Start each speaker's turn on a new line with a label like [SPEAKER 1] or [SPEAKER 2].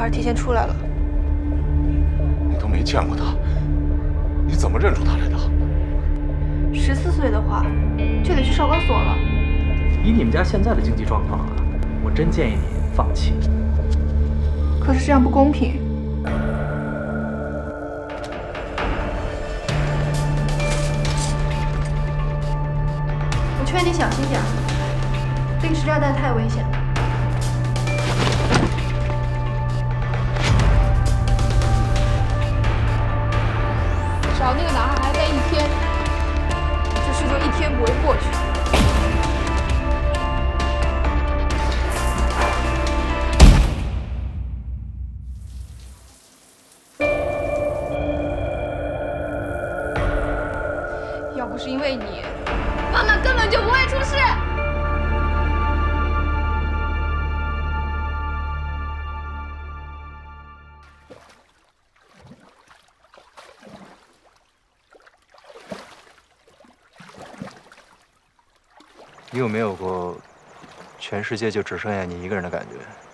[SPEAKER 1] 孩提前出来了。
[SPEAKER 2] 你都没见过他，你怎么认出他来的
[SPEAKER 1] ？14岁的话，就得去少管所了。
[SPEAKER 3] 以你们家现在的经济状况啊，我真建议你放弃。
[SPEAKER 1] 可是这样不公平。我劝你小心点，定时炸弹太危险了。
[SPEAKER 4] 找那个男孩还得1天，
[SPEAKER 1] 这事就1天不会过去。
[SPEAKER 4] 要不是因为你，妈妈根本就不会出事。
[SPEAKER 5] 你有没有过全世界就只剩下你一个人的感觉？